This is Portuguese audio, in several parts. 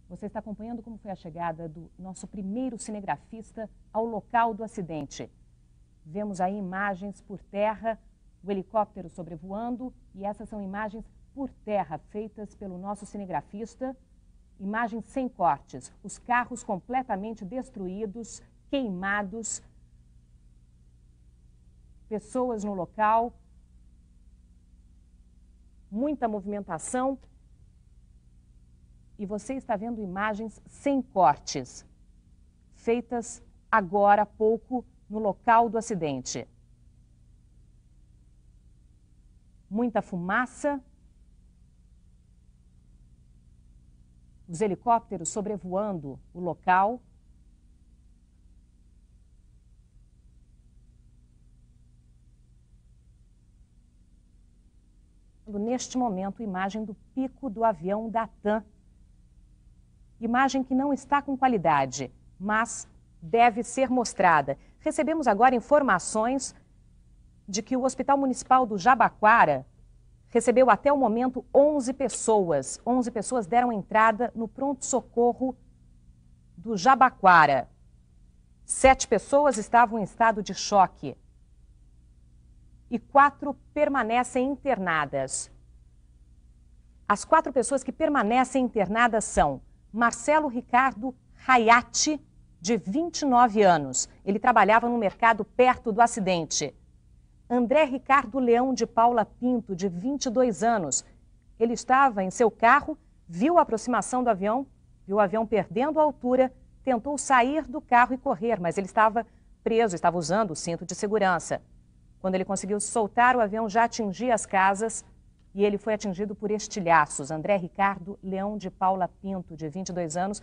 Você está acompanhando como foi a chegada do nosso primeiro cinegrafista ao local do acidente. Vemos aí imagens por terra, o helicóptero sobrevoando, e essas são imagens por terra feitas pelo nosso cinegrafista. Imagens sem cortes, os carros completamente destruídos, queimados, pessoas no local, muita movimentação. E você está vendo imagens sem cortes, feitas agora há pouco no local do acidente. Muita fumaça, os helicópteros sobrevoando o local. Neste momento, imagem do pico do avião da TAM. Imagem que não está com qualidade, mas deve ser mostrada. Recebemos agora informações de que o Hospital Municipal do Jabaquara recebeu até o momento 11 pessoas. 11 pessoas deram entrada no pronto-socorro do Jabaquara. 7 pessoas estavam em estado de choque e 4 permanecem internadas. As 4 pessoas que permanecem internadas são Marcelo Ricardo Rayati, de 29 anos. Ele trabalhava no mercado perto do acidente. André Ricardo Leão de Paula Pinto, de 22 anos. Ele estava em seu carro, viu a aproximação do avião, viu o avião perdendo a altura, tentou sair do carro e correr, mas ele estava preso, estava usando o cinto de segurança. Quando ele conseguiu soltar, o avião já atingia as casas e ele foi atingido por estilhaços. André Ricardo Leão de Paula Pinto, de 22 anos,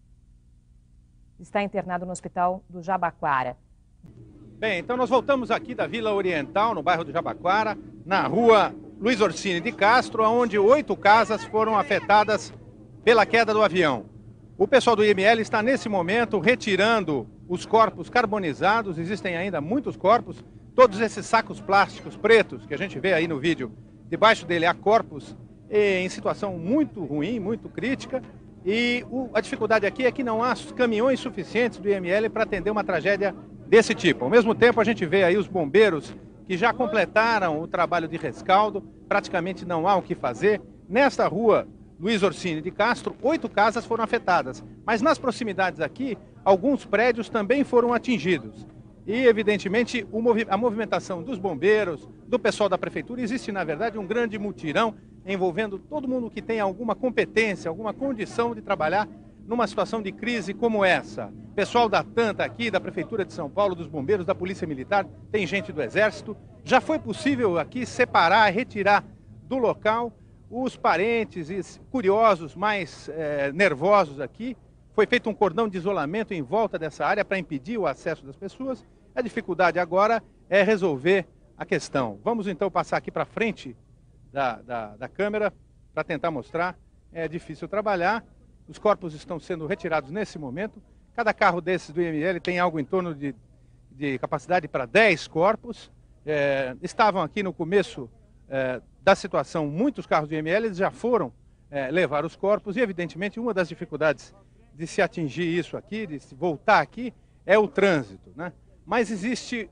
está internado no hospital do Jabaquara. Bem, então nós voltamos aqui da Vila Oriental, no bairro do Jabaquara, na rua Luiz Orsini de Castro, onde 8 casas foram afetadas pela queda do avião. O pessoal do IML está nesse momento retirando os corpos carbonizados, existem ainda muitos corpos, todos esses sacos plásticos pretos que a gente vê aí no vídeo. Debaixo dele há corpos em situação muito ruim, muito crítica, e a dificuldade aqui é que não há caminhões suficientes do IML para atender uma tragédia desse tipo. Ao mesmo tempo, a gente vê aí os bombeiros que já completaram o trabalho de rescaldo, praticamente não há o que fazer. Nesta rua Luiz Orsini de Castro, 8 casas foram afetadas, mas nas proximidades aqui, alguns prédios também foram atingidos. E, evidentemente, a movimentação dos bombeiros, do pessoal da prefeitura, existe, na verdade, um grande mutirão envolvendo todo mundo que tem alguma competência, alguma condição de trabalhar numa situação de crise como essa. Pessoal da TAM aqui, da Prefeitura de São Paulo, dos bombeiros, da Polícia Militar, tem gente do Exército. Já foi possível aqui separar, retirar do local os parentes e curiosos mais nervosos aqui. Foi feito um cordão de isolamento em volta dessa área para impedir o acesso das pessoas. A dificuldade agora é resolver a questão. Vamos então passar aqui para frente da câmera para tentar mostrar. É difícil trabalhar. Os corpos estão sendo retirados nesse momento. Cada carro desses do IML tem algo em torno de capacidade para 10 corpos. Estavam aqui no começo da situação muitos carros do IML, eles já foram levar os corpos e, evidentemente, uma das dificuldades de se atingir isso aqui, de se voltar aqui, é o trânsito, né? Mas existe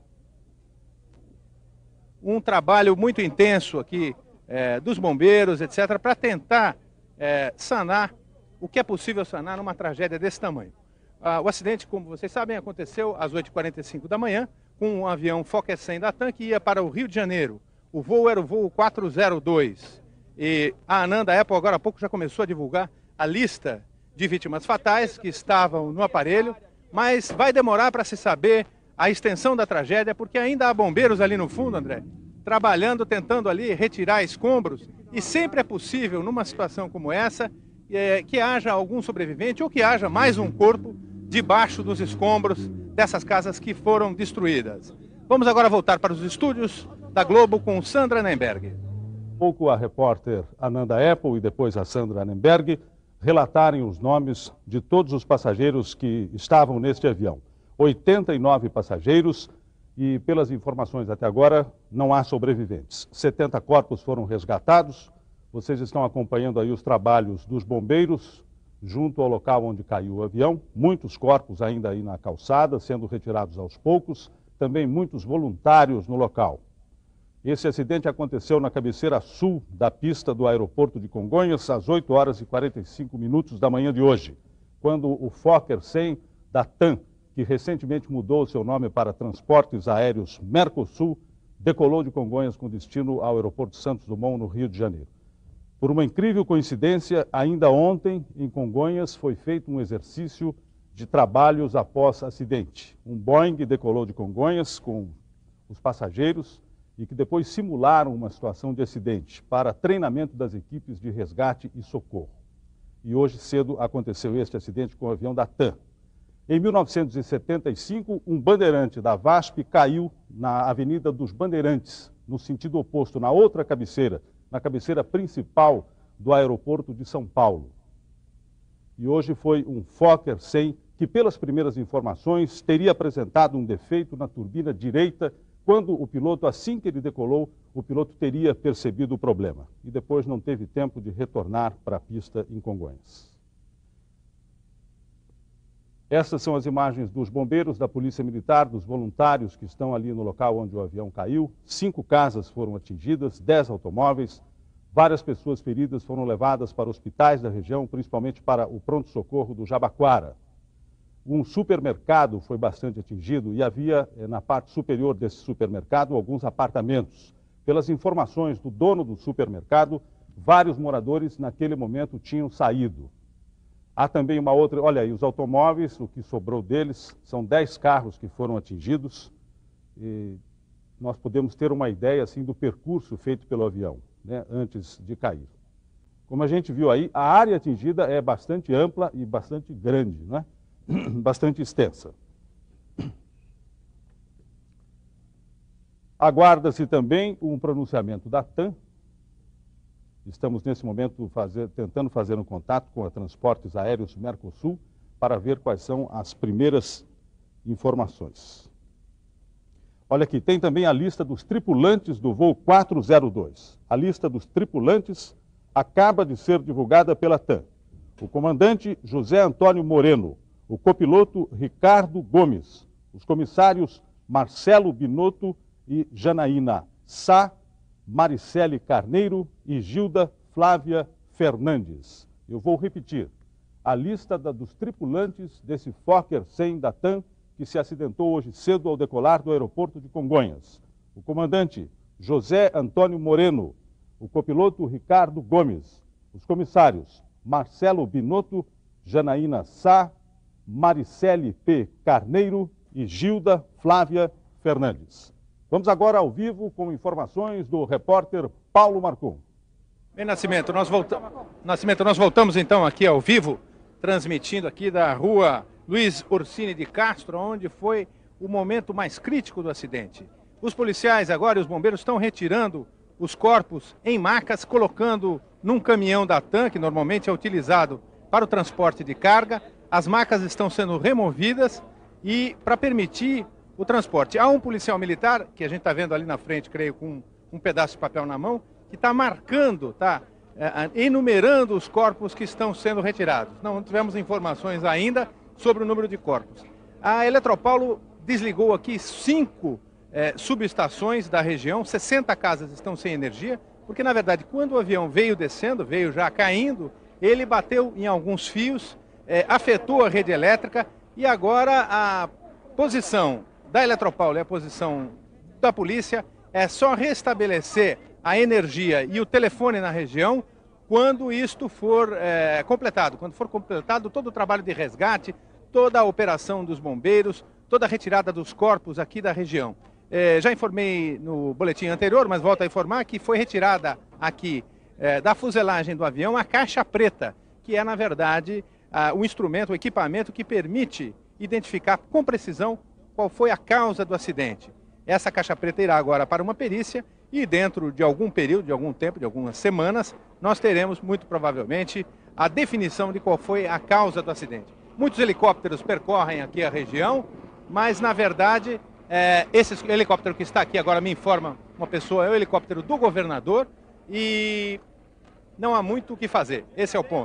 um trabalho muito intenso aqui dos bombeiros, etc., para tentar sanar o que é possível sanar numa tragédia desse tamanho. O acidente, como vocês sabem, aconteceu às 8h45 da manhã, com um avião Fokker 100 da TAM que ia para o Rio de Janeiro. O voo era o voo 402. E a ANAN, da Apple, agora há pouco já começou a divulgar a lista de vítimas fatais que estavam no aparelho, mas vai demorar para se saber a extensão da tragédia, porque ainda há bombeiros ali no fundo, André, trabalhando, tentando ali retirar escombros, e sempre é possível, numa situação como essa, que haja algum sobrevivente ou que haja mais um corpo debaixo dos escombros dessas casas que foram destruídas. Vamos agora voltar para os estúdios da Globo com Sandra Nemberg. Pouco a repórter Ananda Apple e depois a Sandra Nemberg relatarem os nomes de todos os passageiros que estavam neste avião. 89 passageiros e, pelas informações até agora, não há sobreviventes. 70 corpos foram resgatados. Vocês estão acompanhando aí os trabalhos dos bombeiros junto ao local onde caiu o avião. Muitos corpos ainda aí na calçada, sendo retirados aos poucos. Também muitos voluntários no local. Esse acidente aconteceu na cabeceira sul da pista do aeroporto de Congonhas, às 8 horas e 45 minutos da manhã de hoje, quando o Fokker 100 da TAM, que recentemente mudou seu nome para Transportes Aéreos Mercosul, decolou de Congonhas com destino ao aeroporto Santos Dumont, no Rio de Janeiro. Por uma incrível coincidência, ainda ontem, em Congonhas, foi feito um exercício de trabalhos após acidente. Um Boeing decolou de Congonhas com os passageiros e que depois simularam uma situação de acidente para treinamento das equipes de resgate e socorro. E hoje cedo aconteceu este acidente com o avião da TAM. Em 1975, um bandeirante da VASP caiu na Avenida dos Bandeirantes, no sentido oposto, na outra cabeceira, na cabeceira principal do aeroporto de São Paulo. E hoje foi um Fokker 100 que, pelas primeiras informações, teria apresentado um defeito na turbina direita. Quando o piloto, assim que ele decolou, o piloto teria percebido o problema e depois não teve tempo de retornar para a pista em Congonhas. Essas são as imagens dos bombeiros, da Polícia Militar, dos voluntários que estão ali no local onde o avião caiu. 5 casas foram atingidas, 10 automóveis, várias pessoas feridas foram levadas para hospitais da região, principalmente para o pronto-socorro do Jabaquara. Um supermercado foi bastante atingido e havia, na parte superior desse supermercado, alguns apartamentos. Pelas informações do dono do supermercado, vários moradores naquele momento tinham saído. Há também uma outra, olha aí, os automóveis, o que sobrou deles, são 10 carros que foram atingidos. E nós podemos ter uma ideia assim, do percurso feito pelo avião, né, antes de cair. Como a gente viu aí, a área atingida é bastante ampla e bastante grande, né? Bastante extensa. Aguarda-se também um pronunciamento da TAM. Estamos, nesse momento, tentando fazer um contato com a Transportes Aéreos Mercosul para ver quais são as primeiras informações. Olha aqui, tem também a lista dos tripulantes do voo 402. A lista dos tripulantes acaba de ser divulgada pela TAM. O comandante José Antônio Moreno, o copiloto Ricardo Gomes, os comissários Marcelo Binotto e Janaína Sá, Maricele Carneiro e Gilda Flávia Fernandes. Eu vou repetir. A lista dos tripulantes desse Fokker 100 da TAM que se acidentou hoje cedo ao decolar do aeroporto de Congonhas. O comandante José Antônio Moreno, o copiloto Ricardo Gomes, os comissários Marcelo Binotto, Janaína Sá, Maricele P. Carneiro e Gilda Flávia Fernandes. Vamos agora ao vivo com informações do repórter Paulo Marcum. Bem, Nascimento, nós voltamos então aqui ao vivo, transmitindo aqui da rua Luiz Orsini de Castro, onde foi o momento mais crítico do acidente. Os policiais agora e os bombeiros estão retirando os corpos em macas, colocando num caminhão da TAM, que normalmente é utilizado para o transporte de carga. As macas estão sendo removidas e para permitir o transporte. Há um policial militar, que a gente está vendo ali na frente, creio, com um pedaço de papel na mão, que está marcando, está enumerando os corpos que estão sendo retirados. Não tivemos informações ainda sobre o número de corpos. A Eletropaulo desligou aqui 5 subestações da região, 60 casas estão sem energia, porque na verdade quando o avião veio descendo, veio já caindo, ele bateu em alguns fios, afetou a rede elétrica e agora a posição da Eletropaulo e a posição da polícia é só restabelecer a energia e o telefone na região quando isto for completado, quando for completado todo o trabalho de resgate, toda a operação dos bombeiros, toda a retirada dos corpos aqui da região. Já informei no boletim anterior, mas volto a informar que foi retirada aqui da fuselagem do avião a caixa preta, que é na verdade o instrumento, o equipamento que permite identificar com precisão qual foi a causa do acidente. Essa caixa preta irá agora para uma perícia e dentro de algum período, de algum tempo, de algumas semanas, nós teremos muito provavelmente a definição de qual foi a causa do acidente. Muitos helicópteros percorrem aqui a região, mas na verdade esse helicóptero que está aqui agora, me informa uma pessoa, é o helicóptero do governador e não há muito o que fazer, esse é o ponto.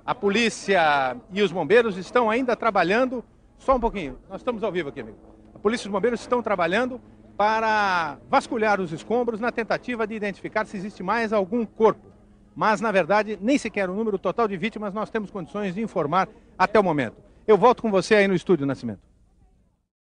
A polícia e os bombeiros estão ainda trabalhando, só um pouquinho, nós estamos ao vivo aqui, amigo. A polícia e os bombeiros estão trabalhando para vasculhar os escombros na tentativa de identificar se existe mais algum corpo. Mas, na verdade, nem sequer o número total de vítimas nós temos condições de informar até o momento. Eu volto com você aí no estúdio, Nascimento.